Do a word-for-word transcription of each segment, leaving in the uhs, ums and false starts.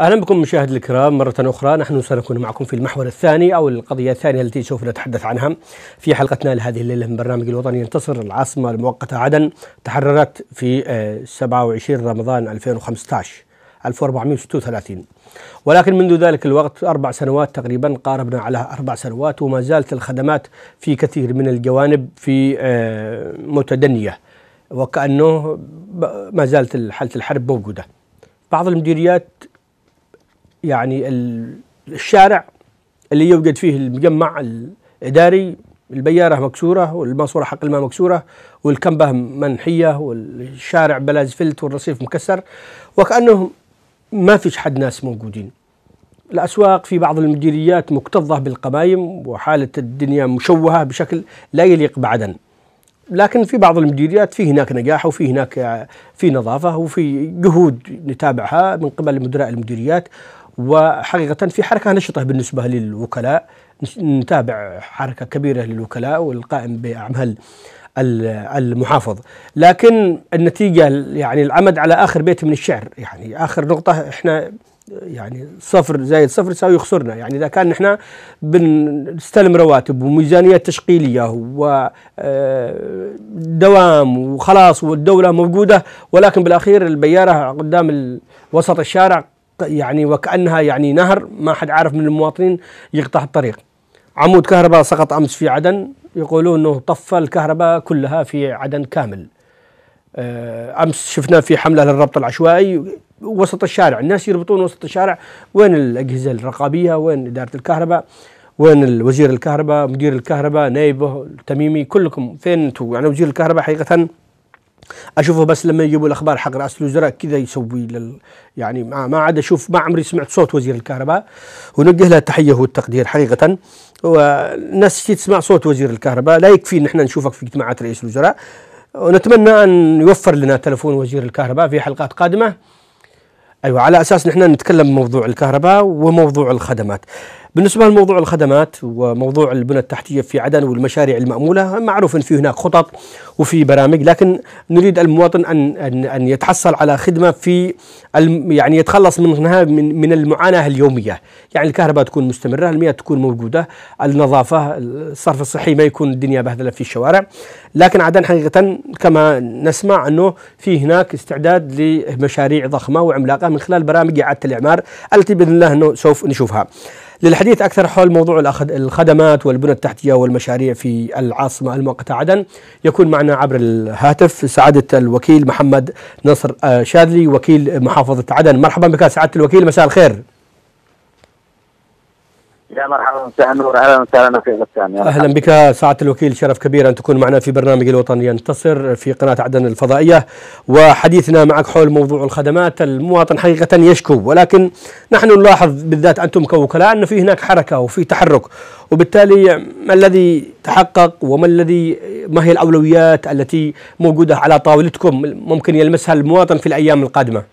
أهلا بكم مشاهدي الكرام مرة أخرى. نحن سنكون معكم في المحور الثاني أو القضية الثانية التي سوف نتحدث عنها في حلقتنا لهذه الليلة من برنامج الوطني ينتصر. العاصمة المؤقتة عدن تحررت في سبعة وعشرين رمضان ألفين وخمسة عشر ألف وأربعمئة وستة وثلاثين، ولكن منذ ذلك الوقت أربع سنوات تقريبا، قاربنا على أربع سنوات، وما زالت الخدمات في كثير من الجوانب في متدنية، وكأنه ما زالت حالة الحرب موجودة. بعض المديريات يعني الشارع اللي يوجد فيه المجمع الإداري البيارة مكسورة والماسورة حق الماء مكسورة والكنبة منحية والشارع بلا زفلت والرصيف مكسر، وكأنه ما فيش حد ناس موجودين. الأسواق في بعض المديريات مكتظة بالقمايم وحالة الدنيا مشوهة بشكل لا يليق بعدن، لكن في بعض المديريات في هناك نجاح وفي هناك في نظافة وفي جهود نتابعها من قبل مدراء المديريات، وحقيقة في حركة نشطة بالنسبة للوكلاء. نتابع حركة كبيرة للوكلاء والقائم بأعمال المحافظ، لكن النتيجة يعني العمد على آخر بيت من الشعر. يعني آخر نقطة احنا يعني صفر زائد صفر يساوي خسرنا. يعني إذا كان نحن بنستلم رواتب وميزانيات تشغيلية ودوام وخلاص والدولة موجودة، ولكن بالأخير البيارة قدام وسط الشارع يعني وكأنها يعني نهر ما حد عارف من المواطنين يقطع الطريق. عمود كهرباء سقط أمس في عدن، يقولون أنه طفى الكهرباء كلها في عدن كامل. أمس شفنا في حملة للربط العشوائي وسط الشارع، الناس يربطون وسط الشارع. وين الأجهزة الرقابية؟ وين إدارة الكهرباء؟ وين وزير الكهرباء؟ مدير الكهرباء؟ نائبه التميمي؟ كلكم فين انتم؟ يعني وزير الكهرباء حقيقة أشوفه بس لما يجيبوا الأخبار حق رئاسة الوزراء كذا يسوي لل يعني ما ما عاد أشوف، ما عمري سمعت صوت وزير الكهرباء، ونوجه له التحية والتقدير حقيقة. والناس تسمع صوت وزير الكهرباء، لا يكفي إن احنا نشوفك في اجتماعات رئيس الوزراء، ونتمنى أن يوفر لنا تلفون وزير الكهرباء في حلقات قادمة، أيوة، على أساس نحن نتكلم بموضوع الكهرباء وموضوع الخدمات. بالنسبة لموضوع الخدمات وموضوع البنى التحتية في عدن والمشاريع المأمولة، معروف أن في هناك خطط وفي برامج، لكن نريد المواطن أن أن أن يتحصل على خدمة في يعني يتخلص منها من من المعاناة اليومية. يعني الكهرباء تكون مستمرة، المياه تكون موجودة، النظافة، الصرف الصحي، ما يكون الدنيا بهذلة في الشوارع. لكن عدن حقيقة كما نسمع أنه في هناك استعداد لمشاريع ضخمة وعملاقة من خلال برامج إعادة الإعمار التي بإذن الله أنه سوف نشوفها. للحديث أكثر حول موضوع الخدمات والبنى التحتية والمشاريع في العاصمة المؤقتة عدن، يكون معنا عبر الهاتف سعادة الوكيل محمد نصر شاذلي وكيل محافظة عدن. مرحبا بك سعادة الوكيل، مساء الخير. يا مرحبا، مساء النور، اهلا وسهلا في غسان. اهلا بك سعادة الوكيل، شرف كبير ان تكون معنا في برنامج الوطني ينتصر في قناة عدن الفضائية، وحديثنا معك حول موضوع الخدمات. المواطن حقيقة يشكو، ولكن نحن نلاحظ بالذات انتم كوكلاء انه في هناك حركة وفي تحرك، وبالتالي ما الذي تحقق وما الذي ما هي الاولويات التي موجودة على طاولتكم ممكن يلمسها المواطن في الايام القادمة؟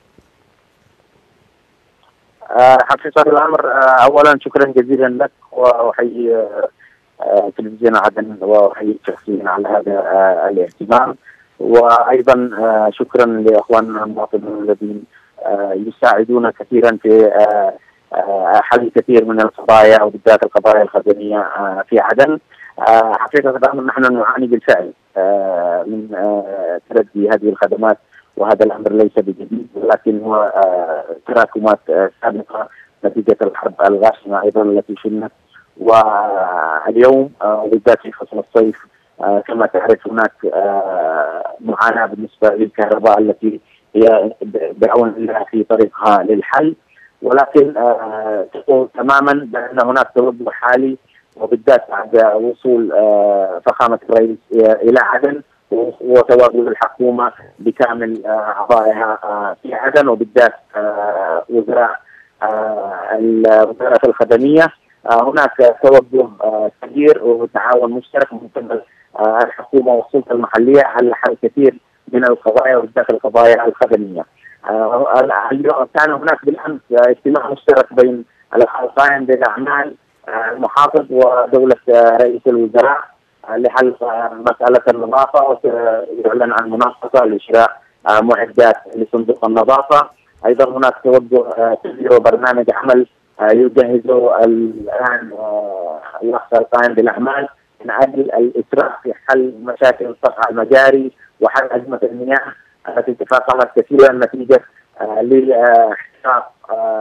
حقيقة الأمر، أولا شكرا جزيلا لك، وأحيي تلفزيون عدن وأحيي شخصيا على هذا الاهتمام، وأيضا شكرا لأخواننا المواطنين الذين يساعدون كثيرا في حل كثير من القضايا وبالذات القضايا الخدمية في عدن. حقيقة الأمر نحن نعاني بالفعل من تلقي هذه الخدمات، وهذا الأمر ليس بجديد، ولكن هو تراكمات سابقة نتيجة الحرب الغاشمة أيضا التي شنت. واليوم بالذات في فصل الصيف كما تعرف هناك معاناة بالنسبة للكهرباء التي هي بعون الله في طريقها للحل، ولكن تقول تماما بأن هناك توجه حالي، وبالذات بعد وصول فخامة الرئيس إلى عدن وتواجد الحكومة بكامل أعضائها في عدن، وبالذات وزراء الوزارات الخدمية. هناك توجه كبير وتعاون مشترك من قبل الحكومة والسلطة المحلية على حل كثير من القضايا وبالذات القضايا الخدمية. كان هناك بالأمس اجتماع مشترك بين القائم بالأعمال المحافظ ودولة رئيس الوزراء لحل مسألة النظافة، ويعلن عن مناقصة لشراء معدات لصندوق النظافة. ايضا هناك توجه تدبير برنامج عمل يجهزه الان الاخ القائم بالاعمال من اجل الاسراع في حل مشاكل قطع المجاري وحل ازمه المياه التي تفاقمت كثيرا نتيجه لاحتراق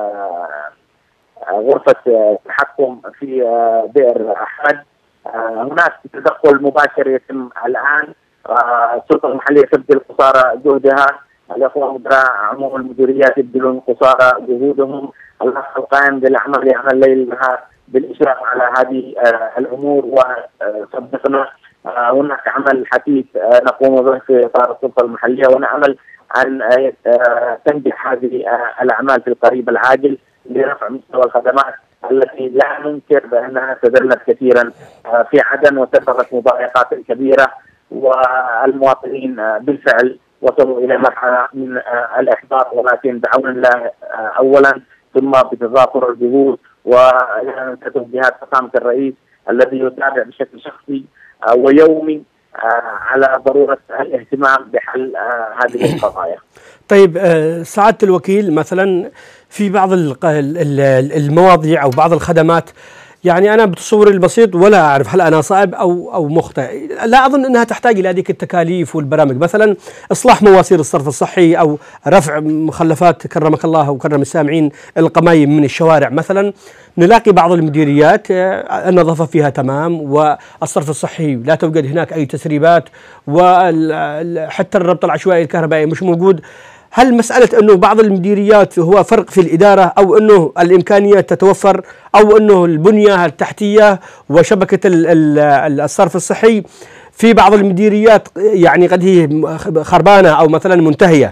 غرفه التحكم في بئر احمد. هناك تدخل مباشر يتم الان، السلطه المحليه تبذل قصارى جهدها، الاخوه مدراء عموم المديريات يبذلون قصارى جهودهم، الاخ القائم بالاعمال يعمل ليل نهار بالاشراف على هذه الامور. وصدقنا هناك عمل حثيث نقوم به في اطار السلطه المحليه، ونعمل ان تنجح هذه الاعمال في القريب العاجل لرفع مستوى الخدمات التي لا ننكر بانها تدلت كثيرا في عدن وسببت مضايقات كبيره، والمواطنين بالفعل وصلوا الى مرحله من الاحباط، ولكن بعون الله اولا ثم بتضافر الجهود وتوجيهات فخامه الرئيس الذي يتابع بشكل شخصي ويومي على ضروره الاهتمام بحل هذه القضايا. طيب سعاده الوكيل، مثلا في بعض المواضيع او بعض الخدمات، يعني أنا بتصوري البسيط ولا أعرف هل أنا صعب أو أو مخطئ، لا أظن أنها تحتاج إلى هذيك التكاليف والبرامج، مثلا إصلاح مواسير الصرف الصحي أو رفع مخلفات كرمك الله وكرم السامعين القمايم من الشوارع. مثلا نلاقي بعض المديريات النظافة فيها تمام والصرف الصحي لا توجد هناك أي تسريبات، وحتى الربط العشوائي الكهربائي مش موجود. هل مسألة أنه بعض المديريات هو فرق في الإدارة، أو أنه الإمكانيات تتوفر، أو أنه البنية التحتية وشبكة الصرف الصحي في بعض المديريات يعني قد هي خربانة أو مثلا منتهية؟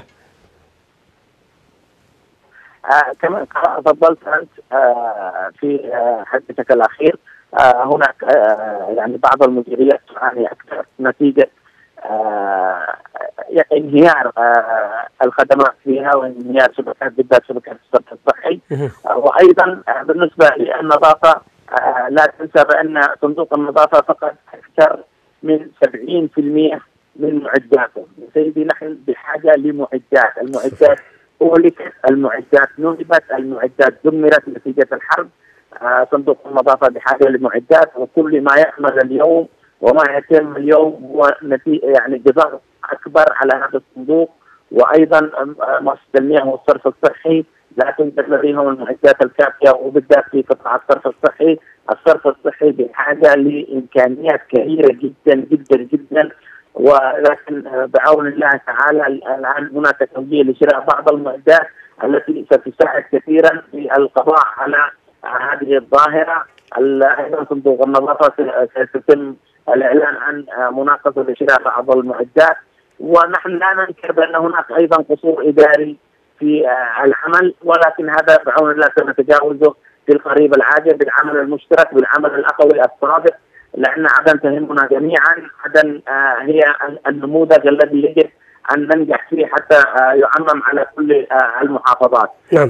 آه كما تفضلت أنت آه في آه حديثك الأخير، آه هناك آه يعني بعض المديريات تعاني أكثر نتيجة آه انهيار آه الخدمات فيها وانهيار شبكات بالذات شبكات الصرف الصحي. آه وايضا آه بالنسبه للنظافه آه لا تنسى بان صندوق النظافه فقد اكثر من سبعين بالمئة من معداته. سيدي نحن بحاجه لمعدات، المعدات اهلكت، المعدات نهبت، المعدات دمرت نتيجه الحرب. آه صندوق النظافه بحاجه لمعدات، وكل ما يعمل اليوم وما يتم اليوم هو نتيجة يعني جزاء اكبر على هذا الصندوق. وايضا مؤسسه المياه والصرف الصحي لا توجد لديهم المعدات الكافيه، وبالذات في قطاع الصرف الصحي. الصرف الصحي بحاجه لامكانيات كبيره جدا جدا جدا، ولكن بعون الله تعالى الان هناك توجيه لشراء بعض المعدات التي ستساعد كثيرا في القضاء على هذه الظاهره. ايضا صندوق النظافه سيتم الاعلان عن مناقصه لشراء بعض المعدات، ونحن لا ننكر بان هناك ايضا قصور اداري في العمل، ولكن هذا بعون الله سنتجاوزه في القريب العاجل بالعمل المشترك، بالعمل الاخوي الصادق، لان عدن تهمنا جميعا. عدن هي النموذج الذي يجب ان ننجح فيه حتى يعمم على كل المحافظات. نعم.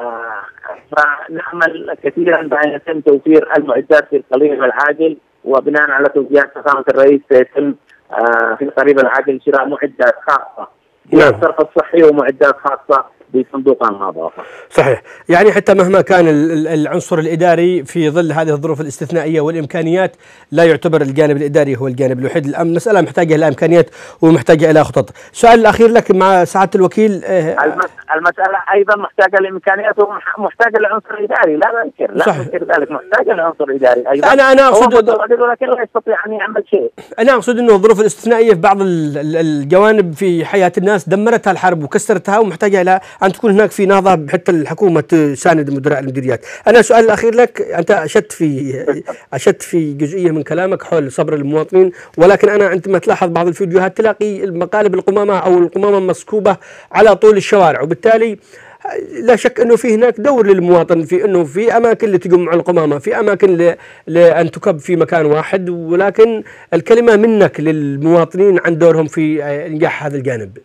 فنعمل كثيرا بان يتم توفير المعدات في القريب العاجل، وبناء على توجيهات فخامه الرئيس سيتم في القريب العاجل شراء معدات خاصه للصرف الصحي ومعدات خاصه بصندوق النظافه. صحيح، يعني حتى مهما كان العنصر الاداري في ظل هذه الظروف الاستثنائيه والامكانيات لا يعتبر الجانب الاداري هو الجانب الوحيد. المساله محتاجه الى امكانيات ومحتاجه الى خطط. السؤال الاخير لك مع سعاده الوكيل، المساله ايضا محتاجه لامكانيات ومحتاجه لعنصر اداري، لا ننكر لا ننكر ذلك، محتاجه لعنصر اداري ايضا. انا انا اقصد ولكن لا يستطيع ان يعمل شيء. انا اقصد انه الظروف الاستثنائيه في بعض الجوانب في حياه الناس دمرتها الحرب وكسرتها، ومحتاجه الى ان تكون هناك في نهضه حتى الحكومه تساند مدراء المديريات. انا السؤال الاخير لك، انت اشدت في اشدت في جزئيه من كلامك حول صبر المواطنين، ولكن انا عندما تلاحظ بعض الفيديوهات تلاقي المقالب القمامه او القمامه مسكوبه على طول الشوارع، وبالتالي لا شك انه في هناك دور للمواطن في انه في اماكن لتقوم على القمامه، في اماكن لان تكب في مكان واحد، ولكن الكلمه منك للمواطنين عن دورهم في نجاح هذا الجانب.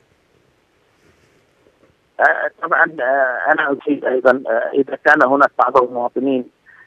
طبعا انا اكيد ايضا اذا كان هناك بعض المواطنين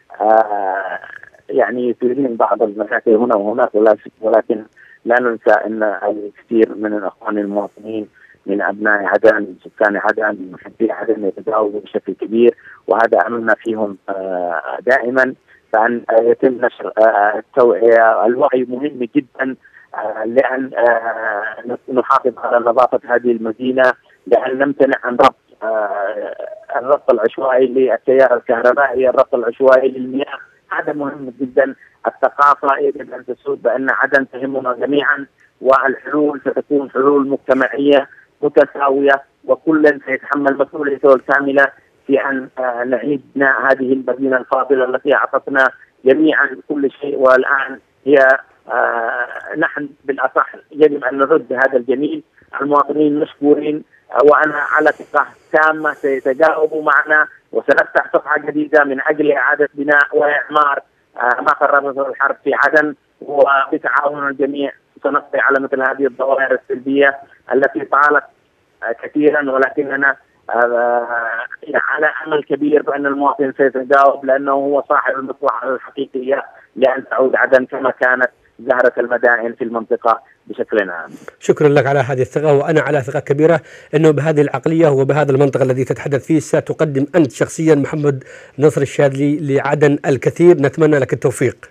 يعني يثيرون بعض المشاكل هنا وهناك، ولكن لا ننسى ان الكثير من الاخوان المواطنين من أبناء عدن، سكان عدن، محبي عدن يتجاوبوا بشكل كبير، وهذا أملنا فيهم دائما. فأن يتم نشر التوعية، الوعي مهم جدا، لأن نحافظ على نظافة هذه المدينة، لأن نمتنع عن ربط الربط العشوائي للتيار الكهربائي، الربط العشوائي للمياه. هذا مهم جدا. الثقافة يجب أن تسود بأن عدن تهمنا جميعا، والحلول ستكون حلول مجتمعية متساوية، وكل سيتحمل مسؤوليته الكاملة في أن نعيد بناء هذه المدينة الفاضلة التي أعطتنا جميعا كل شيء، والآن هي نحن بالأصح يجب أن نرد هذا الجميل. المواطنين مشكورين، وأنا على ثقة تامة سيتجاوبوا معنا، وسنفتح صفحة جديدة من أجل إعادة بناء وإعمار ما خربته الحرب في عدن، وبتعاون الجميع سنقضي على مثل هذه الظواهر السلبية التي طالت كثيرا، ولكننا على أمل كبير بأن المواطن سيتجاوب، لأنه هو صاحب المصلحة الحقيقية لأن تعود عدن كما كانت زهرة المدائن في المنطقة بشكل عام. شكرا لك على هذه الثقة، وأنا على ثقة كبيرة أنه بهذه العقلية وبهذا المنطقة الذي تتحدث فيه ستقدم أنت شخصيا محمد نصر الشاذلي لعدن الكثير. نتمنى لك التوفيق.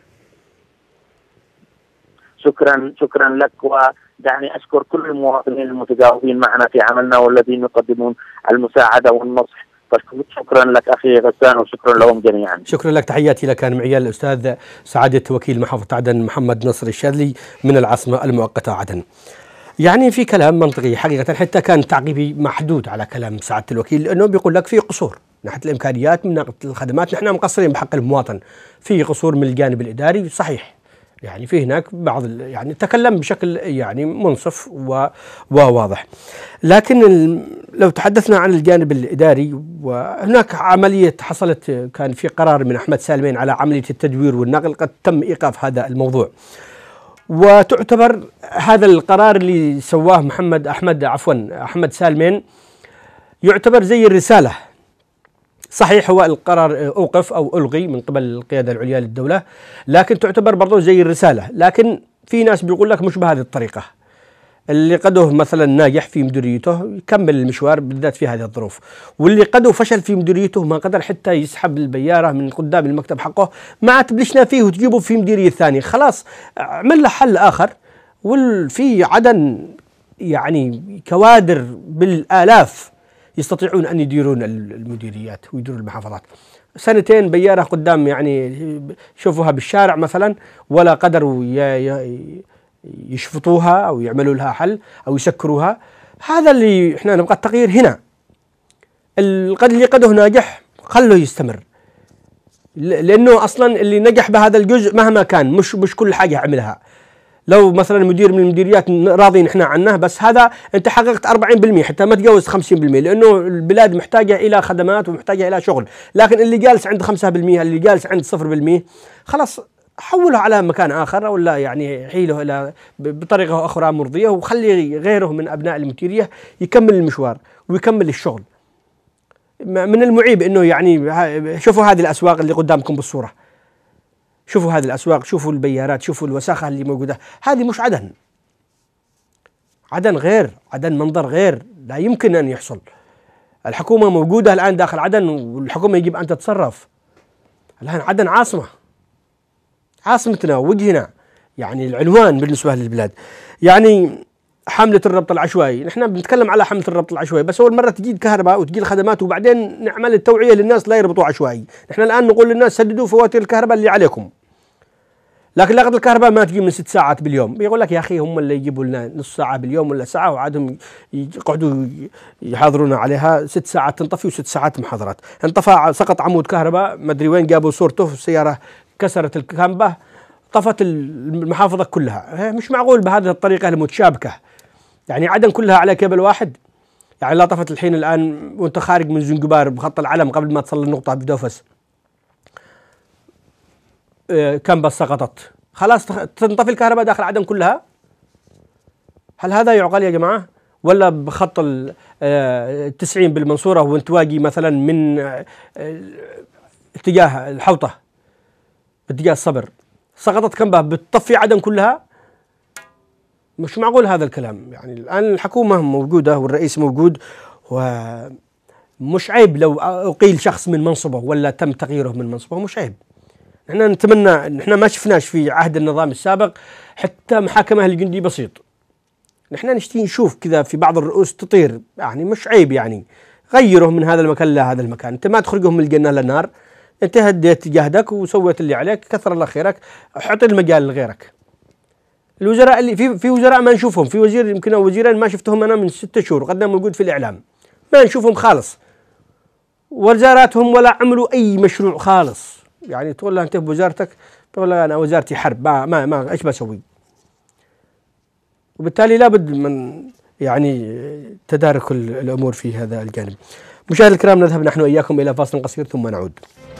شكرا شكرا لك، ودعني أشكر كل المواطنين المتجاوبين معنا في عملنا والذين يقدمون المساعدة والنصح. شكرا لك أخي غسان، وشكرا لهم جميعا. شكرا لك، تحياتي لك. كان معي الأستاذ سعادة وكيل محافظة عدن محمد نصر الشاذلي من العاصمة المؤقتة عدن. يعني في كلام منطقي حقيقة، حتى كان تعقيبي محدود على كلام سعادة الوكيل، لأنه بيقول لك في قصور من ناحية الإمكانيات، من ناحية الخدمات، نحن مقصرين بحق المواطن، في قصور من الجانب الإداري صحيح، يعني في هناك بعض يعني تكلم بشكل يعني منصف وواضح. لكن لو تحدثنا عن الجانب الإداري، وهناك عملية حصلت، كان في قرار من أحمد سالمين على عملية التدوير والنقل، قد تم إيقاف هذا الموضوع، وتعتبر هذا القرار اللي سواه محمد أحمد عفوا أحمد سالمين يعتبر زي الرسالة. صحيح هو القرار أوقف أو ألغي من قبل القيادة العليا للدولة، لكن تعتبر برضو زي الرسالة. لكن في ناس بيقول لك مش بهذه الطريقة، اللي قده مثلا ناجح في مديريته يكمل المشوار بالذات في هذه الظروف، واللي قده فشل في مديريته ما قدر حتى يسحب البيارة من قدام المكتب حقه، ما تبلشنا فيه وتجيبه في مديرية ثانية، خلاص عمل له حل آخر. وفي عدن يعني كوادر بالآلاف يستطيعون أن يديرون المديريات ويديرون المحافظات. سنتين بيارة قدام يعني شوفوها بالشارع مثلا، ولا قدروا يشفطوها أو يعملوا لها حل أو يسكروها. هذا اللي إحنا نبغى التغيير هنا. اللي قده ناجح خلوه يستمر، لأنه أصلا اللي نجح بهذا الجزء مهما كان مش مش كل حاجة عملها. لو مثلا مدير من المديريات راضين احنا عنه، بس هذا انت حققت أربعين بالمئة حتى ما تجاوز خمسين بالمئة، لانه البلاد محتاجه الى خدمات ومحتاجه الى شغل. لكن اللي جالس عند خمسة بالمئة، اللي جالس عند صفر بالمئة، خلاص حوله على مكان اخر، ولا يعني حيله الى بطريقه اخرى مرضيه، وخلي غيره من ابناء المديريه يكمل المشوار ويكمل الشغل. من المعيب انه يعني شوفوا هذه الاسواق اللي قدامكم بالصوره، شوفوا هذه الأسواق، شوفوا البيارات، شوفوا الوساخة اللي موجودة. هذه مش عدن. عدن غير، عدن منظر غير، لا يمكن أن يحصل. الحكومة موجودة الآن داخل عدن، والحكومة يجب أن تتصرف. الآن عدن عاصمة، عاصمتنا ووجهنا، يعني العنوان بالنسبة للبلاد. يعني حملة الربط العشوائي، نحن بنتكلم على حملة الربط العشوائي، بس أول مرة تجي الكهرباء وتجي الخدمات، وبعدين نعمل التوعية للناس لا يربطوا عشوائي. نحن الآن نقول للناس سددوا فواتير الكهرباء اللي عليكم، لكن لقد الكهرباء ما تجي من ست ساعات باليوم. بيقول لك يا أخي هم اللي يجيبوا لنا نص ساعة باليوم ولا ساعة، وعادهم يقعدوا يحاضرون عليها ست ساعات تنطفي وست ساعات محاضرات. انطفى سقط عمود كهرباء ما أدري وين جابوا صورته، في السيارة كسرت الكامبة طفت المحافظة كلها. مش معقول بهذه الطريقة المتشابكة. يعني عدن كلها على كابل واحد. يعني لا طفت الحين الآن وانت خارج من زنجبار بخط العلم قبل ما تصل النقطة بدوفس كم بس سقطت، خلاص تنطفي الكهرباء داخل عدن كلها. هل هذا يعقل يا جماعة؟ ولا بخط التسعين بالمنصورة وانت واجي مثلا من اتجاه الحوطة باتجاه الصبر سقطت كم بتطفي عدن كلها؟ مش معقول هذا الكلام. يعني الآن الحكومة موجودة والرئيس موجود، ومش عيب لو أقيل شخص من منصبه ولا تم تغييره من منصبه، مش عيب. نحن نتمنى، نحن ما شفناش في عهد النظام السابق حتى محاكمة للجندي بسيط. نحن نشتي نشوف كذا في بعض الرؤوس تطير، يعني مش عيب. يعني غيرهم من هذا المكان لهذا المكان، انت ما تخرجهم من الجنة للنار، انت هديت جهدك وسويت اللي عليك، كثر الله خيرك، حط المجال لغيرك. الوزراء اللي في في وزراء ما نشوفهم، في وزير يمكن أو وزيرين ما شفتهم انا من ستة شهور، وقدنا موجود في الاعلام ما نشوفهم خالص، وزاراتهم ولا عملوا اي مشروع خالص. يعني تقول له انت بوزارتك، تقول له انا وزارتي حرب، ما ما ما ايش بسوي؟ وبالتالي لابد من يعني تدارك الامور في هذا الجانب. مشاهدينا الكرام، نذهب نحن واياكم الى فاصل قصير ثم نعود.